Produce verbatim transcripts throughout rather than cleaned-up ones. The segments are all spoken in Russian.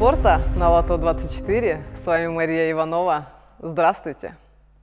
спорта на Лото двадцать четыре. С вами Мария Иванова. Здравствуйте!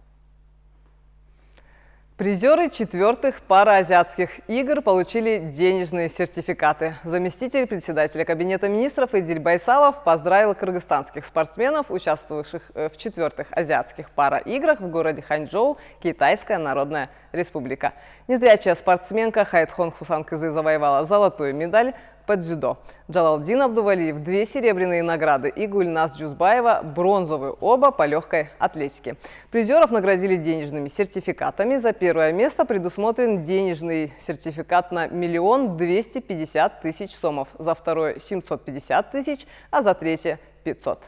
Призеры четвертых параазиатских игр получили денежные сертификаты. Заместитель председателя Кабинета министров Эдиль Байсалов поздравил кыргызстанских спортсменов, участвовавших в четвертых азиатских параиграх в городе Ханчжоу, Китайская Народная Республика. Незрячая спортсменка Хайтхон Хусанкызы завоевала золотую медаль по дзюдо. Джалалдин Абдувалиев – две серебряные награды и Гульназ Джузбаева – бронзовую, оба по легкой атлетике. Призеров наградили денежными сертификатами. За первое место предусмотрен денежный сертификат на миллион двести пятьдесят тысяч сомов, за второе – семьсот пятьдесят тысяч, а за третье – пятьсот.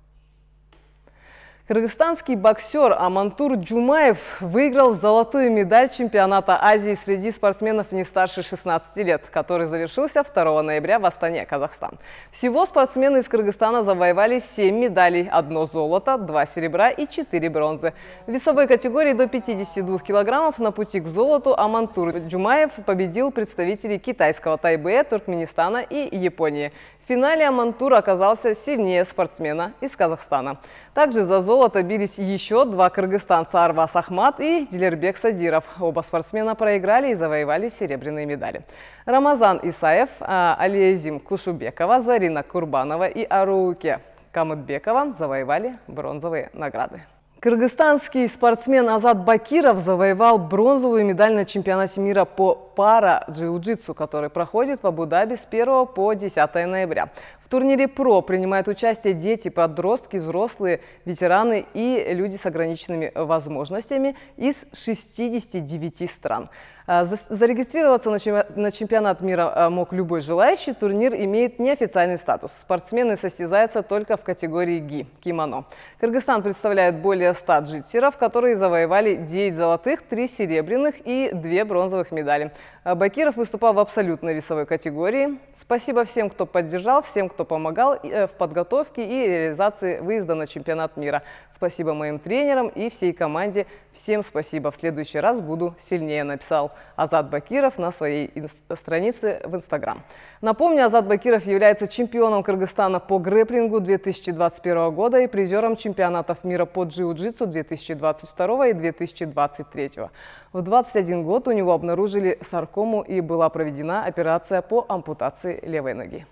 Кыргызстанский боксер Амантур Джумаев выиграл золотую медаль чемпионата Азии среди спортсменов не старше шестнадцати лет, который завершился второго ноября в Астане, Казахстан. Всего спортсмены из Кыргызстана завоевали семь медалей, одно золото, два серебра и четыре бронзы. В весовой категории до пятидесяти двух килограммов на пути к золоту Амантур Джумаев победил представителей китайского Тайбэя, Туркменистана и Японии. В финале Амантур оказался сильнее спортсмена из Казахстана. Также за золото бились еще два кыргызстанца – Арвас Ахмат и Дилербек Садиров. Оба спортсмена проиграли и завоевали серебряные медали. Рамазан Исаев, Алиезим Кушубекова, Зарина Курбанова и Арууке Камытбекова завоевали бронзовые награды. Кыргызстанский спортсмен Азат Бакиров завоевал бронзовую медаль на чемпионате мира по пара-джиу-джитсу, который проходит в Абу-Даби с первого по десятое ноября. В турнире ПРО принимают участие дети, подростки, взрослые, ветераны и люди с ограниченными возможностями из шестидесяти девяти стран. Зарегистрироваться на чемпионат мира мог любой желающий. Турнир имеет неофициальный статус. Спортсмены состязаются только в категории ги – кимоно. Кыргызстан представляет более ста джитсеров, которые завоевали девять золотых, три серебряных и две бронзовых медали. Бакиров выступал в абсолютной весовой категории. Спасибо всем, кто поддержал, всем, кто помогал в подготовке и реализации выезда на чемпионат мира. Спасибо моим тренерам и всей команде. Всем спасибо. В следующий раз буду сильнее, написал Азат Бакиров на своей странице в Инстаграм. Напомню, Азат Бакиров является чемпионом Кыргызстана по грэпплингу две тысячи двадцать первого года и призером чемпионатов мира по джиу-джитсу две тысячи двадцать второго и две тысячи двадцать третьего. В двадцать один год у него обнаружили саркому и была проведена операция по ампутации левой ноги.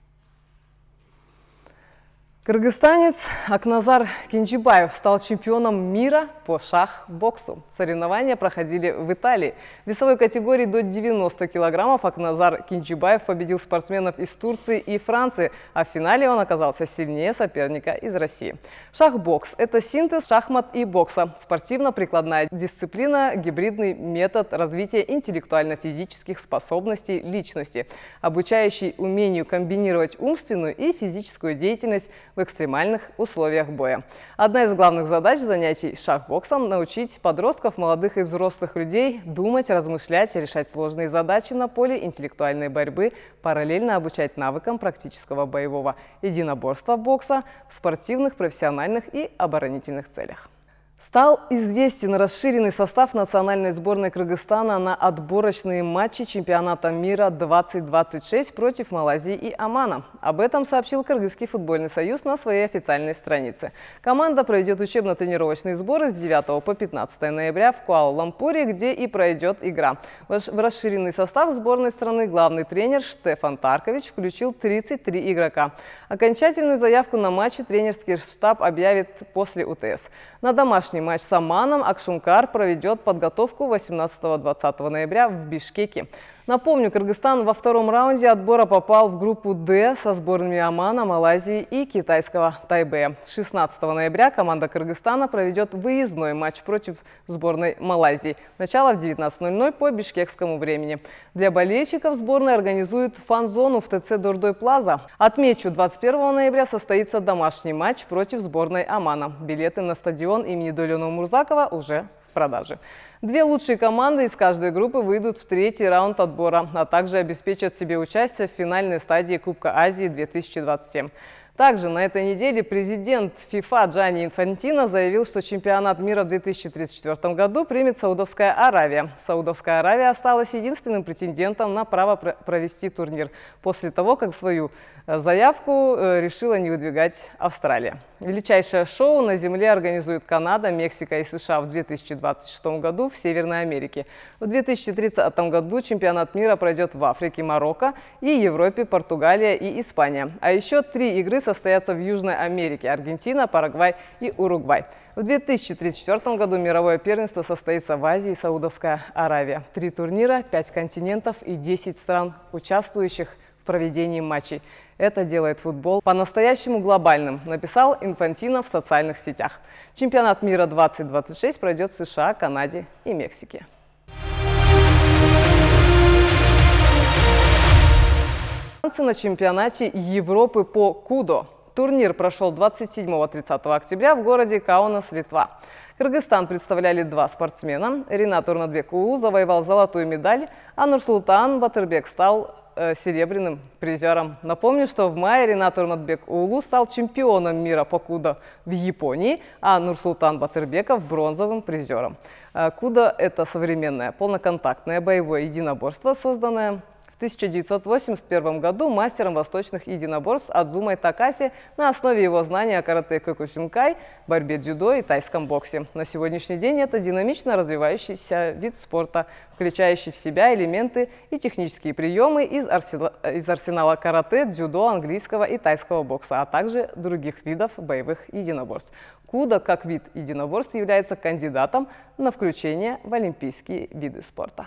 Кыргызстанец Акназар Кенжибаев стал чемпионом мира по шах-боксу. Соревнования проходили в Италии. В весовой категории до девяноста килограммов Акназар Кенжибаев победил спортсменов из Турции и Франции, а в финале он оказался сильнее соперника из России. Шах-бокс – это синтез шахмат и бокса, спортивно-прикладная дисциплина, гибридный метод развития интеллектуально-физических способностей личности, обучающий умению комбинировать умственную и физическую деятельность в экстремальных условиях боя. Одна из главных задач занятий шах-боксом – научить подростков, молодых и взрослых людей думать, размышлять, решать сложные задачи на поле интеллектуальной борьбы, параллельно обучать навыкам практического боевого единоборства бокса в спортивных, профессиональных и оборонительных целях. Стал известен расширенный состав национальной сборной Кыргызстана на отборочные матчи чемпионата мира двадцать двадцать шесть против Малайзии и Омана. Об этом сообщил Кыргызский футбольный союз на своей официальной странице. Команда проведет учебно-тренировочные сборы с девятого по пятнадцатое ноября в Куала-Лумпуре, где и пройдет игра. В расширенный состав сборной страны главный тренер Штефан Таркович включил тридцать три игрока. Окончательную заявку на матчи тренерский штаб объявит после УТС. На домашний матч с Оманом Акшумкар проведет подготовку восемнадцатого-двадцатого ноября в Бишкеке. Напомню, Кыргызстан во втором раунде отбора попал в группу «Д» со сборными Омана, Малайзии и китайского Тайбэя. шестнадцатого ноября команда Кыргызстана проведет выездной матч против сборной Малайзии. Начало в девятнадцать ноль ноль по бишкекскому времени. Для болельщиков сборная организует фан-зону в ТЦ Дордой Плаза. Отмечу, двадцать первого ноября состоится домашний матч против сборной Омана. Билеты на стадион имени Долёна Мурзакова уже в продаже. Две лучшие команды из каждой группы выйдут в третий раунд отбора, а также обеспечат себе участие в финальной стадии Кубка Азии две тысячи двадцать семь. Также на этой неделе президент ФИФА Джанни Инфантино заявил, что чемпионат мира в две тысячи тридцать четвёртом году примет Саудовская Аравия. Саудовская Аравия осталась единственным претендентом на право провести турнир после того, как свою заявку решила не выдвигать Австралия. Величайшее шоу на земле организуют Канада, Мексика и США в две тысячи двадцать шестом году в Северной Америке. В две тысячи тридцатом году чемпионат мира пройдет в Африке, Марокко и Европе, Португалия и Испания. А еще три игры состоятся в Южной Америке – Аргентина, Парагвай и Уругвай. В две тысячи тридцать четвёртом году мировое первенство состоится в Азии и Саудовская Аравия. Три турнира, пять континентов и десять стран, участвующих в проведении матчей. Это делает футбол по-настоящему глобальным, написал Инфантино в социальных сетях. Чемпионат мира двадцать двадцать шесть пройдет в США, Канаде и Мексике. На чемпионате Европы по кудо. Турнир прошел двадцать седьмого — тридцатого октября в городе Каунас, Литва. Кыргызстан представляли два спортсмена. Ринат Урнатбек Уулу завоевал золотую медаль, а Нурсултан Батырбек стал э, серебряным призером. Напомню, что в мае Ринат Урнатбек Уулу стал чемпионом мира по кудо в Японии, а Нурсултан Батырбеков – бронзовым призером. Кудо – это современное полноконтактное боевое единоборство, созданное в тысяча девятьсот восемьдесят первом году мастером восточных единоборств Адзумой Такаси на основе его знаний о карате кёкусинкай, борьбе дзюдо и тайском боксе. На сегодняшний день это динамично развивающийся вид спорта, включающий в себя элементы и технические приемы из арсенала, из арсенала карате, дзюдо, английского и тайского бокса, а также других видов боевых единоборств. Кудо как вид единоборств является кандидатом на включение в олимпийские виды спорта.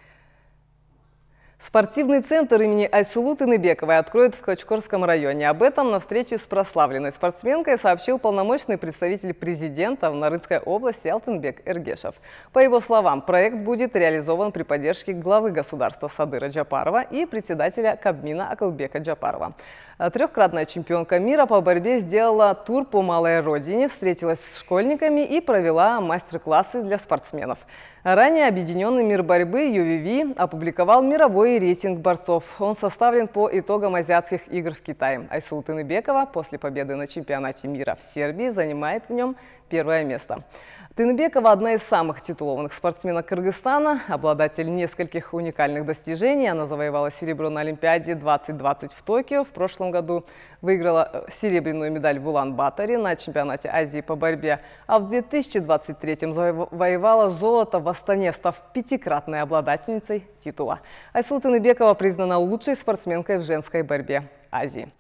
Спортивный центр имени Айсулу Тыныбековой откроют в Кочкорском районе. Об этом на встрече с прославленной спортсменкой сообщил полномочный представитель президента в Нарынской области Алтынбек Эргешев. По его словам, проект будет реализован при поддержке главы государства Садыра Джапарова и председателя Кабмина Акылбека Джапарова. Трехкратная чемпионка мира по борьбе сделала тур по малой родине, встретилась с школьниками и провела мастер-классы для спортсменов. Ранее Объединенный мир борьбы ю ви ви опубликовал мировой рейтинг борцов. Он составлен по итогам азиатских игр в Китае. Айсулу Тыныбекова после победы на чемпионате мира в Сербии занимает в нем первое место. Тыныбекова – одна из самых титулованных спортсменок Кыргызстана, обладатель нескольких уникальных достижений. Она завоевала серебро на Олимпиаде двадцать двадцать в Токио. В прошлом году выиграла серебряную медаль в Улан-Баторе на чемпионате Азии по борьбе. А в две тысячи двадцать третьем завоевала золото в Астане, став пятикратной обладательницей титула. Айсулу Тыныбекова признана лучшей спортсменкой в женской борьбе Азии.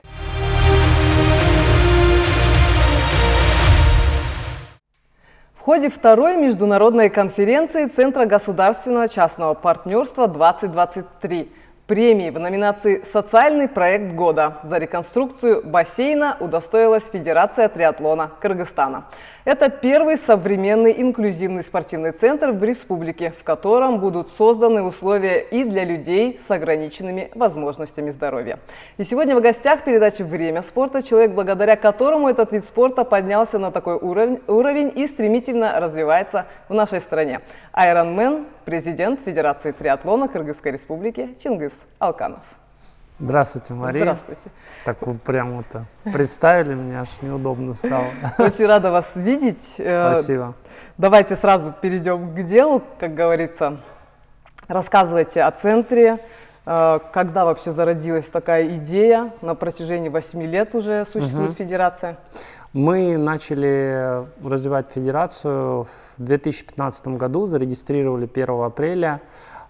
В ходе второй международной конференции Центра государственного частного партнерства двадцать двадцать три премии в номинации «Социальный проект года» за реконструкцию бассейна удостоилась Федерация триатлона Кыргызстана. Это первый современный инклюзивный спортивный центр в республике, в котором будут созданы условия и для людей с ограниченными возможностями здоровья. И сегодня в гостях передачи «Время спорта» человек, благодаря которому этот вид спорта поднялся на такой уровень, уровень и стремительно развивается в нашей стране. Айронмен, президент Федерации триатлона Кыргызской республики Чингис Алканов. Здравствуйте, Мария. Здравствуйте. Так вы прямо это представили меня, аж неудобно стало. Очень рада вас видеть. Спасибо. Давайте сразу перейдем к делу, как говорится. Рассказывайте о центре, когда вообще зародилась такая идея. На протяжении восьми лет уже существует угу. федерация. Мы начали развивать федерацию в две тысячи пятнадцатом году, зарегистрировали первого апреля.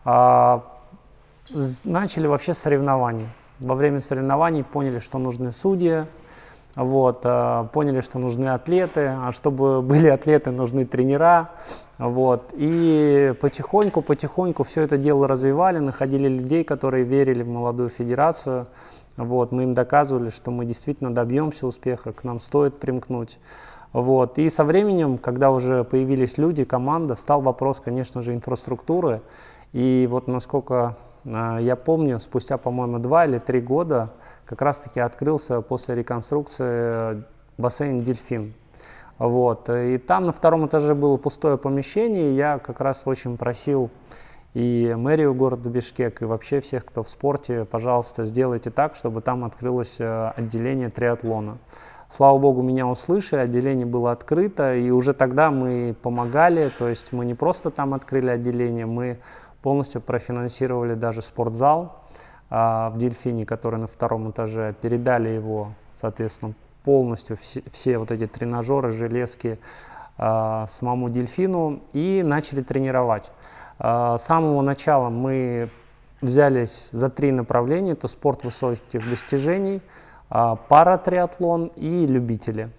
Начали вообще с соревнований. Во время соревнований поняли, что нужны судьи, вот, поняли, что нужны атлеты, а чтобы были атлеты, нужны тренера. Вот, и потихоньку, потихоньку все это дело развивали, находили людей, которые верили в молодую федерацию. Вот, мы им доказывали, что мы действительно добьемся успеха, к нам стоит примкнуть. Вот, и со временем, когда уже появились люди, команда, стал вопрос, конечно же, инфраструктуры. И вот насколько я помню, спустя, по-моему, два или три года как раз-таки открылся после реконструкции бассейн «Дельфин». Вот. И там на втором этаже было пустое помещение, и я как раз очень просил и мэрию города Бишкек, и вообще всех, кто в спорте, пожалуйста, сделайте так, чтобы там открылось отделение триатлона. Слава богу, меня услышали, отделение было открыто, и уже тогда мы помогали, то есть мы не просто там открыли отделение, мы полностью профинансировали даже спортзал а, в Дельфине, который на втором этаже, передали его, соответственно, полностью, все, все вот эти тренажеры, железки а, самому Дельфину и начали тренировать. А, с самого начала мы взялись за три направления, это спорт высоких достижений, паратриатлон и любители.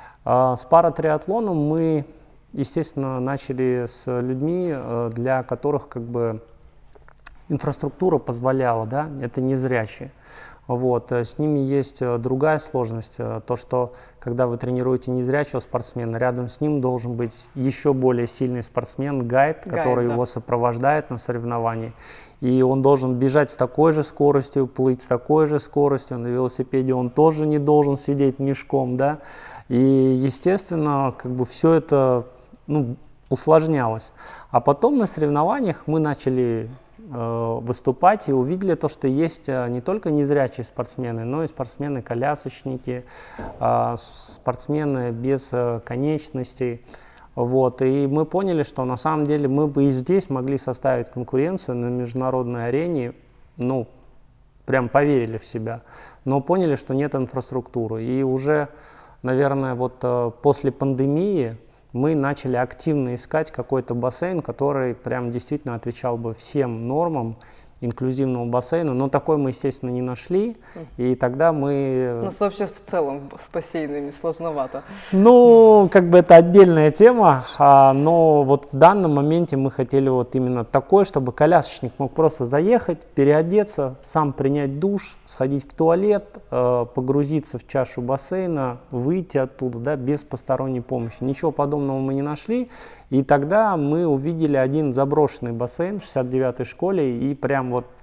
С паратриатлоном мы, естественно, начали с людьми, для которых как бы инфраструктура позволяла, да, это незрячие. Вот. С ними есть другая сложность, то, что когда вы тренируете незрячего спортсмена, рядом с ним должен быть еще более сильный спортсмен, гайд, гайд который да. его сопровождает на соревновании. И он должен бежать с такой же скоростью, плыть с такой же скоростью, на велосипеде он тоже не должен сидеть мешком, да. И, естественно, как бы все это, ну, усложнялось. А потом на соревнованиях мы начали э, выступать и увидели то, что есть не только незрячие спортсмены, но и спортсмены-колясочники, э, спортсмены без э, конечностей. Вот, и мы поняли, что на самом деле мы бы и здесь могли составить конкуренцию на международной арене, ну, прям поверили в себя, но поняли, что нет инфраструктуры. И уже, наверное, вот после пандемии мы начали активно искать какой-то бассейн, который прям действительно отвечал бы всем нормам инклюзивного бассейна, но такой мы, естественно, не нашли, и тогда мы... У нас вообще в целом с бассейнами сложновато. Ну, как бы это отдельная тема, а, но вот в данном моменте мы хотели вот именно такой, чтобы колясочник мог просто заехать, переодеться, сам принять душ, сходить в туалет, э, погрузиться в чашу бассейна, выйти оттуда, да, без посторонней помощи. Ничего подобного мы не нашли. И тогда мы увидели один заброшенный бассейн в шестьдесят девятой школе и прям вот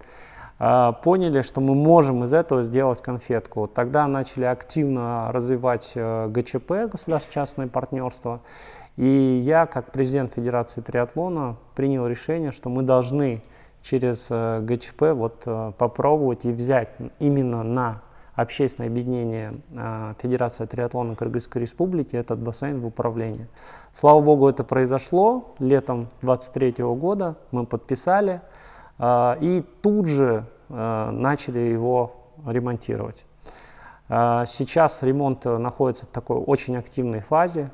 э, поняли, что мы можем из этого сделать конфетку. Вот тогда начали активно развивать э, ГЧП, государственно-частное партнерство. И я, как президент Федерации триатлона, принял решение, что мы должны через э, ГЧП вот, э, попробовать и взять именно на общественное объединение э, Федерация триатлона Кыргызской Республики этот бассейн в управлении. Слава богу, это произошло летом две тысячи двадцать третьего года, мы подписали э, и тут же э, начали его ремонтировать. Э, сейчас ремонт находится в такой очень активной фазе,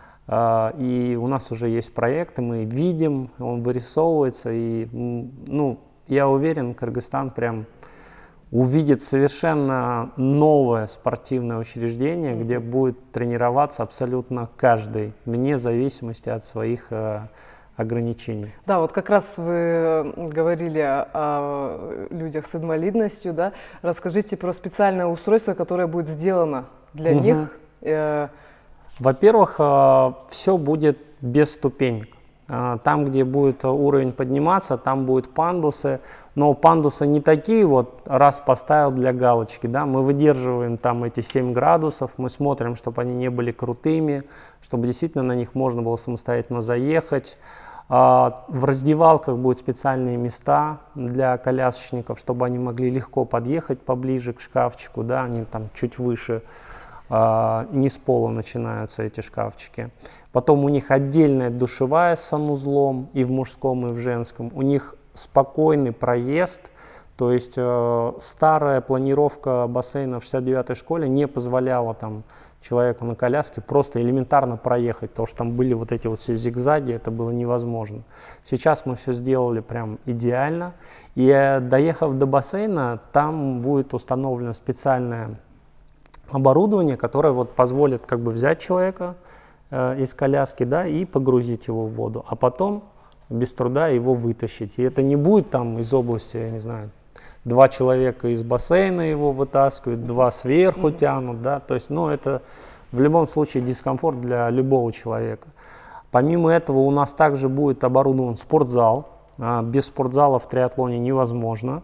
э, и у нас уже есть проекты, мы видим, он вырисовывается, и ну, я уверен, Кыргызстан прям увидит совершенно новое спортивное учреждение, mm-hmm. где будет тренироваться абсолютно каждый, вне зависимости от своих э, ограничений. Да, вот как раз вы говорили о, о людях с инвалидностью, да? Расскажите про специальное устройство, которое будет сделано для mm-hmm. них. Э... Во-первых, э, все будет без ступенек. Там, где будет уровень подниматься, там будут пандусы, но пандусы не такие вот, раз поставил для галочки, да, мы выдерживаем там эти семь градусов, мы смотрим, чтобы они не были крутыми, чтобы действительно на них можно было самостоятельно заехать. В раздевалках будут специальные места для колясочников, чтобы они могли легко подъехать поближе к шкафчику, да, они там чуть выше. Не с пола начинаются эти шкафчики. Потом у них отдельная душевая с санузлом и в мужском, и в женском. У них спокойный проезд, то есть э, старая планировка бассейна в шестьдесят девятой школе не позволяла там человеку на коляске просто элементарно проехать, потому что там были вот эти вот все зигзаги, это было невозможно. Сейчас мы все сделали прям идеально, и э, доехав до бассейна, там будет установлено специальное оборудование, которое вот позволит как бы взять человека э, из коляски, да, и погрузить его в воду, а потом без труда его вытащить. И это не будет там из области, я не знаю, два человека из бассейна его вытаскивают, два сверху mm-hmm. тянут, да, то есть, ну, это в любом случае дискомфорт для любого человека. Помимо этого у нас также будет оборудован спортзал. А, без спортзала в триатлоне невозможно.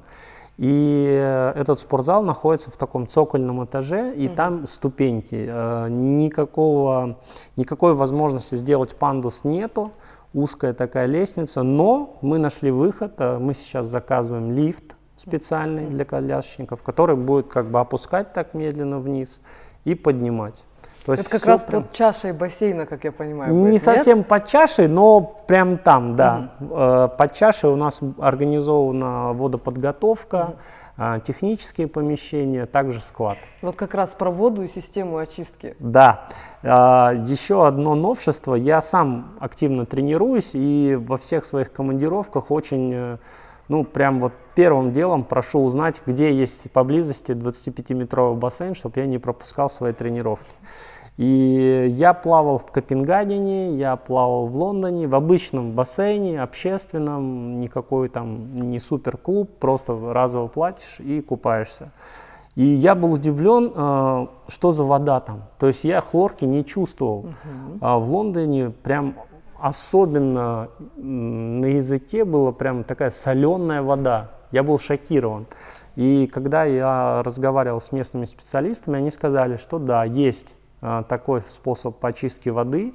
И этот спортзал находится в таком цокольном этаже, и mm-hmm. там ступеньки. Никакого, никакой возможности сделать пандус нету. узкая такая лестница, но мы нашли выход, мы сейчас заказываем лифт специальный для колясочников, который будет как бы опускать так медленно вниз и поднимать. То есть это как раз прям... под чашей бассейна, как я понимаю. Не будет, совсем нет? под чашей, но прям там, да. Угу. Под чашей у нас организована водоподготовка, угу. технические помещения, также склад. Вот как раз про воду и систему очистки. Да. Еще одно новшество. Я сам активно тренируюсь и во всех своих командировках очень, ну прям вот первым делом прошу узнать, где есть поблизости двадцатипятиметровый бассейн, чтобы я не пропускал свои тренировки. И я плавал в Копенгагене, я плавал в Лондоне, в обычном бассейне, общественном, никакой там не супер клуб, просто разово платишь и купаешься. И я был удивлен, э, что за вода там. То есть я хлорки не чувствовал. Uh-huh. А в Лондоне прям особенно на языке была прям такая соленая вода. Я был шокирован. И когда я разговаривал с местными специалистами, они сказали, что да, есть такой способ очистки воды,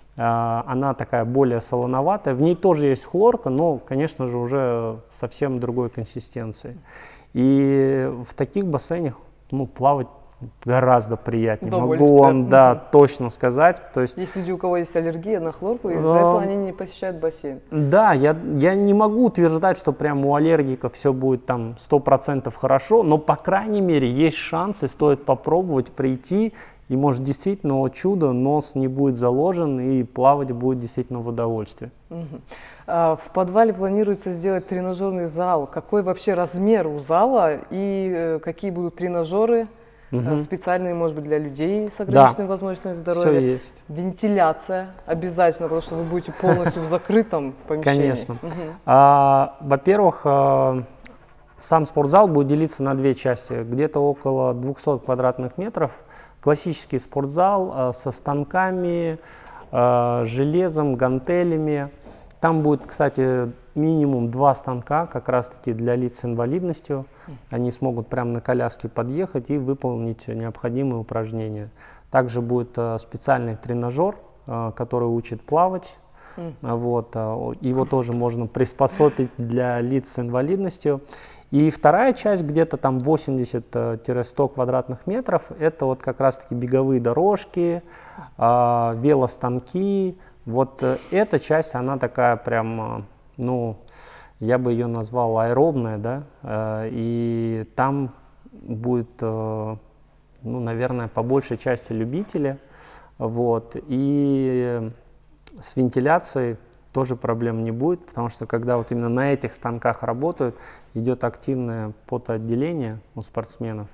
она такая более солоноватая, в ней тоже есть хлорка, но, конечно же, уже совсем другой консистенции. И в таких бассейнах, ну, плавать гораздо приятнее, могу вам, да, угу. точно сказать. То есть, есть люди, у кого есть аллергия на хлорку, и из-за э, этого они не посещают бассейн. Да, я, я не могу утверждать, что прям у аллергиков все будет там сто процентов хорошо, но, по крайней мере, есть шансы, стоит попробовать прийти. И может действительно, о чудо, нос не будет заложен и плавать будет действительно в удовольствие. Угу. А в подвале планируется сделать тренажерный зал. Какой вообще размер у зала и э, какие будут тренажеры угу. специальные, может быть, для людей с ограниченными да. возможностями здоровья? Все есть. Вентиляция обязательно, потому что вы будете полностью в закрытом помещении. Конечно. Угу. А, во-первых, а, сам спортзал будет делиться на две части, где-то около двухсот квадратных метров. Классический спортзал э, со станками, э, железом, гантелями. Там будет, кстати, минимум два станка, как раз-таки для лиц с инвалидностью. Они смогут прямо на коляске подъехать и выполнить необходимые упражнения. Также будет э, специальный тренажер, э, который учит плавать. Mm. Вот, э, его тоже можно приспособить для лиц с инвалидностью. И вторая часть, где-то там восемьдесят-сто квадратных метров, это вот как раз-таки беговые дорожки, э, велостанки. Вот э, эта часть, она такая прям, э, ну, я бы ее назвал аэробная, да, э, и там будет, э, ну, наверное, по большей части любители, вот, и с вентиляцией тоже проблем не будет, потому что когда вот именно на этих станках работают, идет активное потоотделение у спортсменов,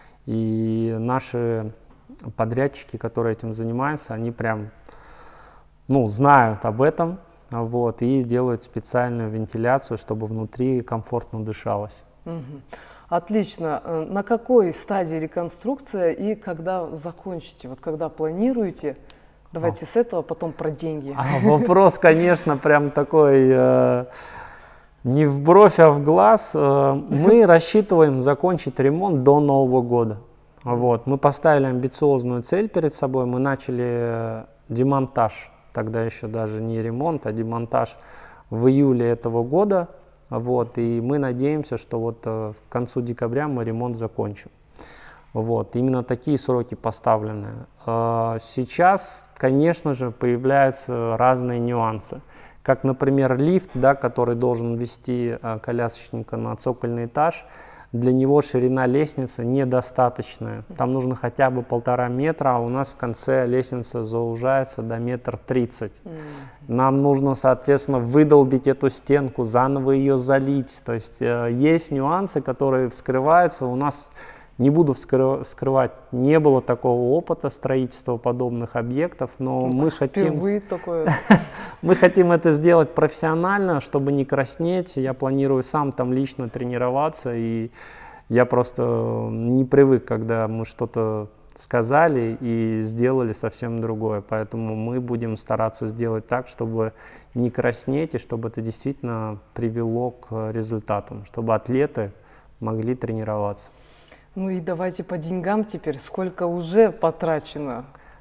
и наши подрядчики, которые этим занимаются, они прям, ну, знают об этом, вот, и делают специальную вентиляцию, чтобы внутри комфортно дышалось. Угу. Отлично. На какой стадии реконструкция и когда закончите? Вот когда планируете? Давайте а. с этого, потом про деньги. А, вопрос, конечно, прям такой э, не в бровь, а в глаз. Э, мы рассчитываем закончить ремонт до Нового года. Вот. Мы поставили амбициозную цель перед собой. Мы начали демонтаж, тогда еще даже не ремонт, а демонтаж в июле этого года. Вот. И мы надеемся, что вот э, к концу декабря мы ремонт закончим. Вот, именно такие сроки поставлены. Сейчас, конечно же, появляются разные нюансы. Как, например, лифт, да, который должен вести колясочника на цокольный этаж, для него ширина лестницы недостаточная. Там нужно хотя бы полтора метра, а у нас в конце лестница заужается до метра тридцать. Нам нужно, соответственно, выдолбить эту стенку, заново ее залить. То есть есть нюансы, которые вскрываются. У нас, не буду вскрывать, не было такого опыта строительства подобных объектов, но ну, мы хотим, такое. мы хотим это сделать профессионально, чтобы не краснеть. Я планирую сам там лично тренироваться, и я просто не привык, когда мы что-то сказали и сделали совсем другое. Поэтому мы будем стараться сделать так, чтобы не краснеть, и чтобы это действительно привело к результатам, чтобы атлеты могли тренироваться. Ну и давайте по деньгам теперь. Сколько уже потрачено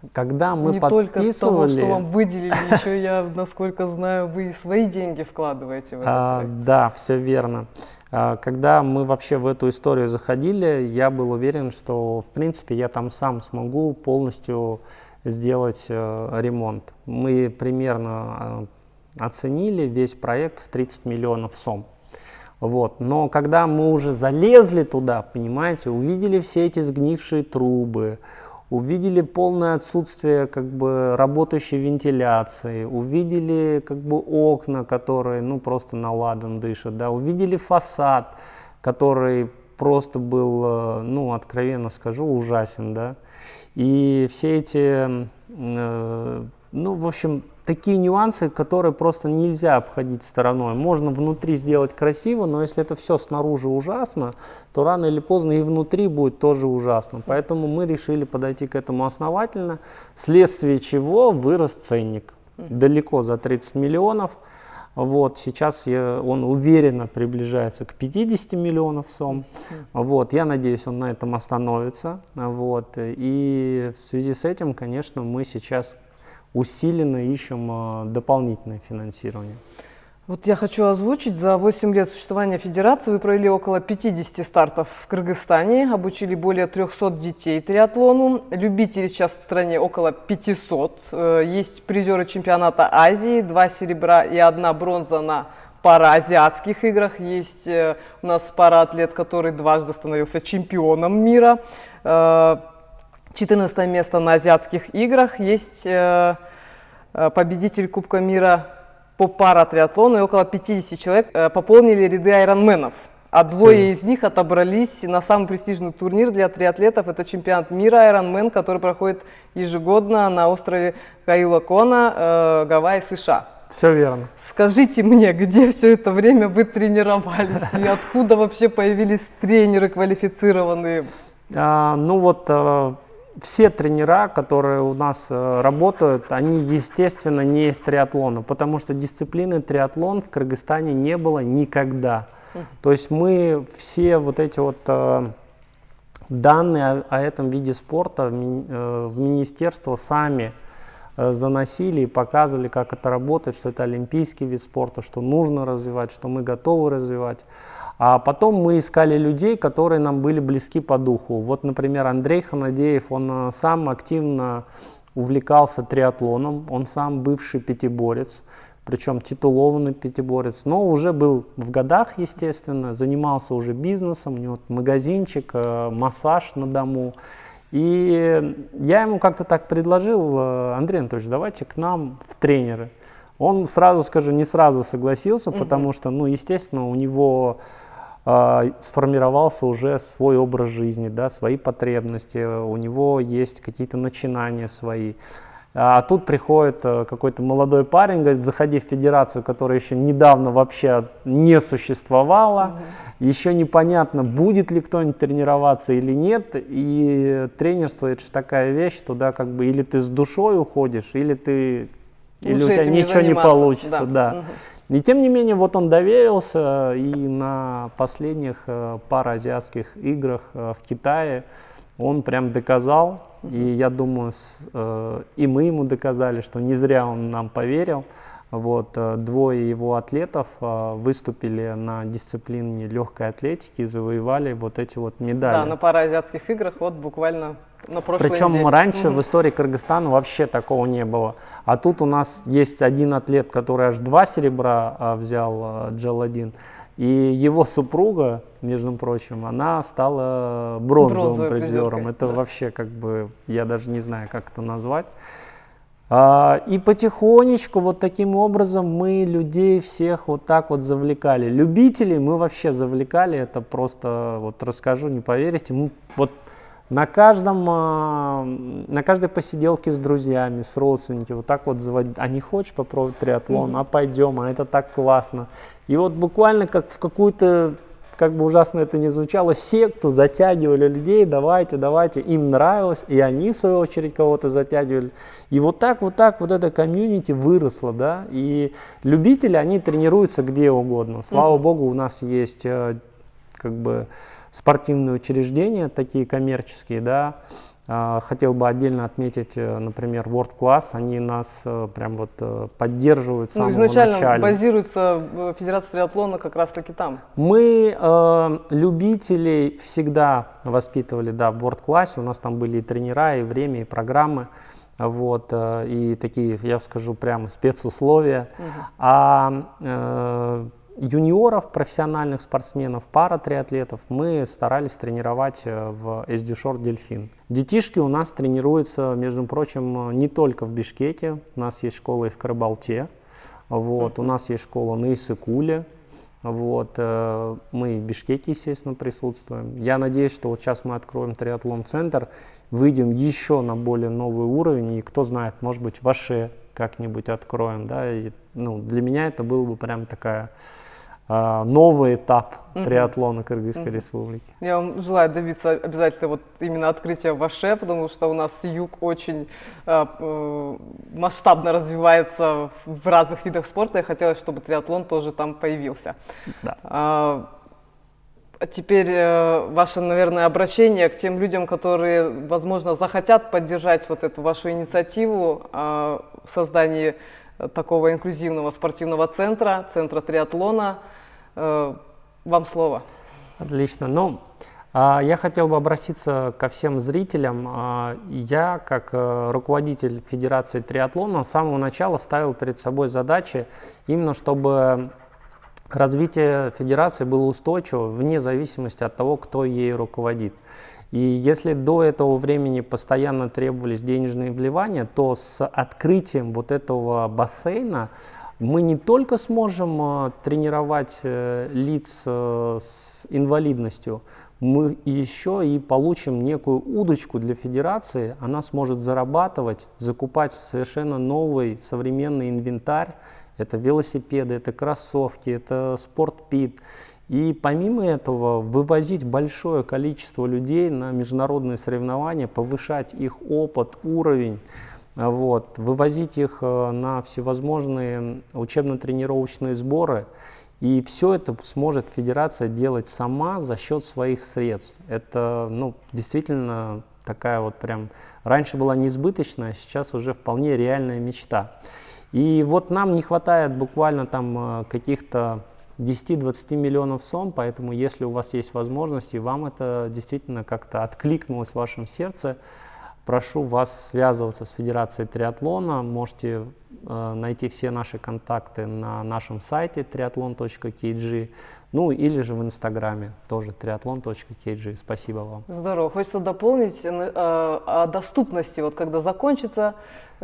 Когда мы Не подписывали... только того, что вам выделили, еще я, насколько знаю, вы свои деньги вкладываете в этот а, проект. Да, все верно. А, когда мы вообще в эту историю заходили, я был уверен, что, в принципе, я там сам смогу полностью сделать э, ремонт. Мы примерно э, оценили весь проект в тридцать миллионов сом. Вот. Но когда мы уже залезли туда, понимаете, увидели все эти сгнившие трубы, увидели полное отсутствие как бы работающей вентиляции, увидели как бы окна, которые ну просто на ладан дышат, да, увидели фасад, который просто был, ну откровенно скажу, ужасен, да, и все эти, э, ну в общем, такие нюансы, которые просто нельзя обходить стороной. Можно внутри сделать красиво, но если это все снаружи ужасно, то рано или поздно и внутри будет тоже ужасно. Поэтому мы решили подойти к этому основательно, вследствие чего вырос ценник далеко за тридцать миллионов. Вот, сейчас я, он уверенно приближается к пятидесяти миллионов сом. Вот, я надеюсь, он на этом остановится. Вот, и в связи с этим, конечно, мы сейчас усиленно ищем э, дополнительное финансирование. Вот я хочу озвучить, за восемь лет существования Федерации вы провели около пятидесяти стартов в Кыргызстане, обучили более трёхсот детей триатлону, любителей сейчас в стране около пятисот, есть призеры чемпионата Азии, два серебра и одна бронза на параазиатских играх, есть у нас параатлет, который дважды становился чемпионом мира, четырнадцатое место на азиатских играх, есть победитель Кубка мира по паратриатлону, и около пятидесяти человек пополнили ряды айронменов, а двое из них отобрались на самый престижный турнир для триатлетов, это чемпионат мира айронмен, который проходит ежегодно на острове Каилакона, Гавайи, США. Все верно. Скажите мне, где все это время вы тренировались и откуда вообще появились тренеры квалифицированные? А, ну вот а, все тренера, которые у нас а, работают, они естественно не из триатлона, потому что дисциплины триатлон в Кыргызстане не было никогда. Uh-huh. То есть мы все вот эти вот а, данные о, о этом виде спорта в, ми, а, в министерство сами заносили и показывали, как это работает, что это олимпийский вид спорта, что нужно развивать, что мы готовы развивать. А потом мы искали людей, которые нам были близки по духу. Вот, например, Андрей Ханадеев, он сам активно увлекался триатлоном, он сам бывший пятиборец, причем титулованный пятиборец, но уже был в годах, естественно, занимался уже бизнесом, у него магазинчик, массаж на дому. И я ему как-то так предложил: Андрей Анатольевич, давайте к нам в тренеры. Он, сразу скажу, не сразу согласился, угу. потому что, ну, естественно, у него э, сформировался уже свой образ жизни, да, свои потребности, у него есть какие-то начинания свои. А тут приходит э, какой-то молодой парень, говорит: заходи в федерацию, которая еще недавно вообще не существовала, угу. еще непонятно, будет ли кто-нибудь тренироваться или нет, и тренерство — это же такая вещь, туда как бы или ты с душой уходишь, или ты, или у тебя ничего не, не получится, да. да. Угу. И тем не менее, вот он доверился, и на последних э, параазиатских играх э, в Китае он прям доказал. И я думаю, с, э, и мы ему доказали, что не зря он нам поверил. Вот, э, двое его атлетов э, выступили на дисциплине легкой атлетики и завоевали вот эти вот медали. Да, на параазиатских играх вот буквально на прошлой Причем неделе. раньше угу. в истории Кыргызстана вообще такого не было. А тут у нас есть один атлет, который аж два серебра э, взял, э, джел один. И его супруга, между прочим, она стала бронзовым Бронзовой призером. призеркой, Это да. вообще как бы, я даже не знаю, как это назвать. А, и потихонечку вот таким образом мы людей всех вот так вот завлекали. Любителей мы вообще завлекали, это просто, вот расскажу, не поверите, мы вот на каждом, на каждой посиделке с друзьями, с родственниками, вот так вот заводить: а не хочешь попробовать триатлон, mm-hmm. а пойдем, а это так классно. И вот буквально как в какую-то, как бы ужасно это ни звучало, секту затягивали людей: давайте, давайте, им нравилось, и они в свою очередь кого-то затягивали. И вот так, вот так вот это комьюнити выросло, да, и любители, они тренируются где угодно. Слава mm-hmm. богу, у нас есть как бы спортивные учреждения, такие коммерческие, да, Хотел бы отдельно отметить, например, World Class, они нас прям вот поддерживают с ну, самого изначально начала. Базируется Федерация триатлона как раз-таки там. Мы э, любителей всегда воспитывали, да, в World Class, у нас там были и тренера, и время, и программы, вот, э, и такие, я скажу прямо, спецусловия. Угу. А э, юниоров, профессиональных спортсменов, паратриатлетов мы старались тренировать в эс ди Short Delfin. Детишки у нас тренируются, между прочим, не только в Бишкеке, у нас есть школа и в Карабалте, вот, uh-huh. у нас есть школа на Иссык-Куле, вот, мы и в Бишкеке, естественно, присутствуем. Я надеюсь, что вот сейчас мы откроем триатлон-центр, выйдем еще на более новый уровень, и кто знает, может быть, в Аше как-нибудь откроем, да, и, ну, для меня это был бы прям такая новый этап uh-huh. триатлона Кыргызской uh-huh. республики. Я вам желаю добиться обязательно вот именно открытия в Аше, потому что у нас юг очень э, э, масштабно развивается в разных видах спорта, и хотелось, чтобы триатлон тоже там появился. Да. А, а теперь э, ваше, наверное, обращение к тем людям, которые, возможно, захотят поддержать вот эту вашу инициативу э, в создании такого инклюзивного спортивного центра, центра триатлона. Вам слово. Отлично. Ну, я хотел бы обратиться ко всем зрителям. Я, как руководитель Федерации триатлона, с самого начала ставил перед собой задачи, именно чтобы развитие Федерации было устойчиво, вне зависимости от того, кто ею руководит. И если до этого времени постоянно требовались денежные вливания, то с открытием вот этого бассейна мы не только сможем э, тренировать э, лиц э, с инвалидностью, мы еще и получим некую удочку для Федерации. Она сможет зарабатывать, закупать совершенно новый современный инвентарь. Это велосипеды, это кроссовки, это спортпит. И помимо этого вывозить большое количество людей на международные соревнования, повышать их опыт, уровень, вот, вывозить их на всевозможные учебно-тренировочные сборы. И все это сможет Федерация делать сама за счет своих средств. Это, ну, действительно такая вот прям, раньше была несбыточная, сейчас уже вполне реальная мечта. И вот нам не хватает буквально там каких-то десяти-двадцати миллионов сом, поэтому если у вас есть возможность и вам это действительно как-то откликнулось в вашем сердце, прошу вас связываться с Федерацией триатлона. Можете э, найти все наши контакты на нашем сайте триатлон точка кей джи, ну или же в Инстаграме тоже триатлон точка кей джи. Спасибо вам. Здорово. Хочется дополнить э, о доступности. Вот когда закончится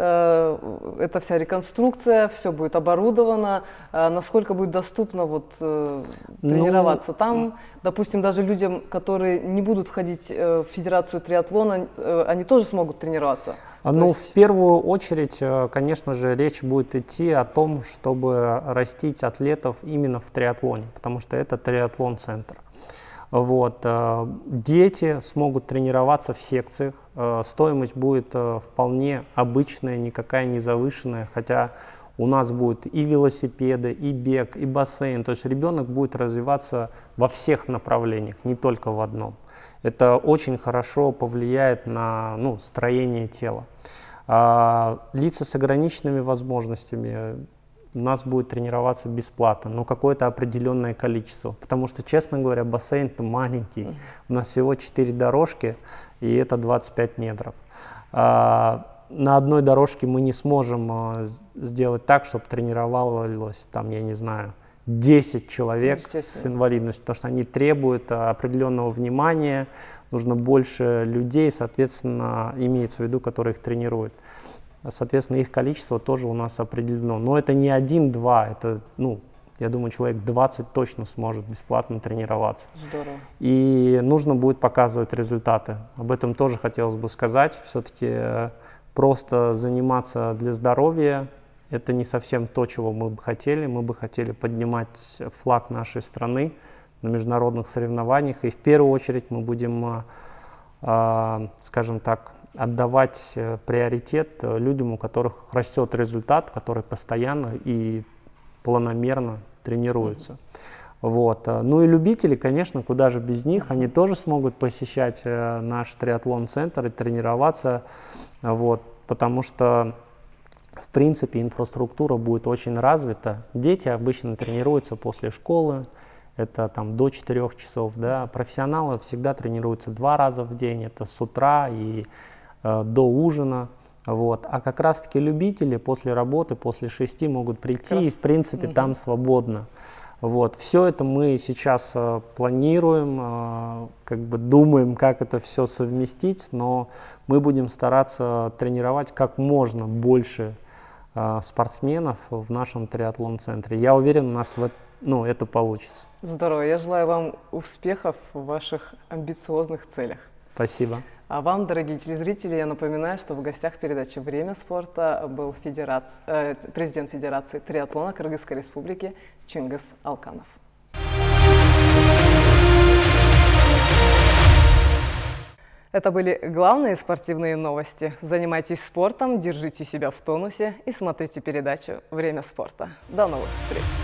э, эта вся реконструкция, все будет оборудовано, э, насколько будет доступно вот, э, тренироваться ну, там. Допустим, даже людям, которые не будут входить э, в Федерацию триатлона, э, они тоже смогут тренироваться? Ну, есть... в первую очередь, конечно же, речь будет идти о том, чтобы растить атлетов именно в триатлоне, потому что это триатлон-центр. Вот. Дети смогут тренироваться в секциях, стоимость будет вполне обычная, никакая не завышенная, хотя у нас будут и велосипеды, и бег, и бассейн, то есть ребенок будет развиваться во всех направлениях, не только в одном. Это очень хорошо повлияет на, ну, строение тела. А, лица с ограниченными возможностями у нас будет тренироваться бесплатно, но какое-то определенное количество. Потому что, честно говоря, бассейн-то маленький. У нас всего четыре дорожки, и это двадцать пять метров. А, на одной дорожке мы не сможем а, сделать так, чтобы тренировалось, там, я не знаю, десять человек с инвалидностью, потому что они требуют определенного внимания, нужно больше людей, соответственно, имеется в виду, которые их тренируют. Соответственно, их количество тоже у нас определено. Но это не один-два, это, ну, я думаю, человек двадцать точно сможет бесплатно тренироваться. Здорово. И нужно будет показывать результаты. Об этом тоже хотелось бы сказать. Все-таки просто заниматься для здоровья — это не совсем то, чего мы бы хотели. Мы бы хотели поднимать флаг нашей страны на международных соревнованиях. И в первую очередь мы будем, э, скажем так, отдавать приоритет людям, у которых растет результат, которые постоянно и планомерно тренируются. Вот. Ну и любители, конечно, куда же без них, они тоже смогут посещать наш триатлон-центр и тренироваться, вот, потому что, в принципе, инфраструктура будет очень развита. Дети обычно тренируются после школы, это там до четырёх часов, да, профессионалы всегда тренируются два раза в день, это с утра и э, до ужина. Вот. А как раз-таки любители после работы, после шести могут прийти и, в принципе, угу. там свободно. Вот. Все это мы сейчас э, планируем, э, как бы думаем, как это все совместить, но мы будем стараться тренировать как можно больше э, спортсменов в нашем триатлон-центре. Я уверен, у нас в, ну, это получится. Здорово. Я желаю вам успехов в ваших амбициозных целях. Спасибо. А вам, дорогие телезрители, я напоминаю, что в гостях передачи «Время спорта» был федераци... э, президент Федерации триатлона Кыргызской Республики Чингис Алканов. Это были главные спортивные новости. Занимайтесь спортом, держите себя в тонусе и смотрите передачу «Время спорта». До новых встреч!